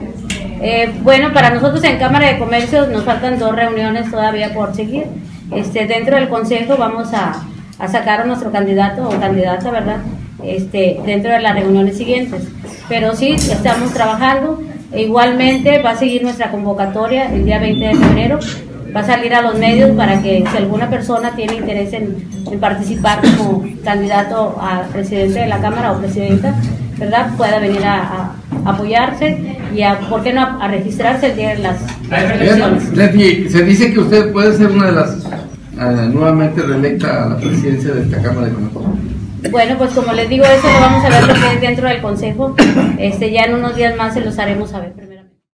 Bueno, para nosotros en Cámara de Comercio nos faltan 2 reuniones todavía por seguir. Dentro del Consejo vamos a sacar a nuestro candidato o candidata, ¿verdad? Dentro de las reuniones siguientes. Pero sí, estamos trabajando. Igualmente va a seguir nuestra convocatoria el día 20 de febrero. Va a salir a los medios para que si alguna persona tiene interés en participar como candidato a presidente de la Cámara o presidenta, ¿verdad?, pueda venir a apoyarse y ¿por qué no?, a registrarse el día de las elecciones. Leti, se dice que usted puede ser una de las nuevamente reelecta a la presidencia de esta Cámara de Comercio. Bueno, pues como les digo, eso lo vamos a ver lo que es dentro del Consejo. Ya en unos días más se los haremos saber.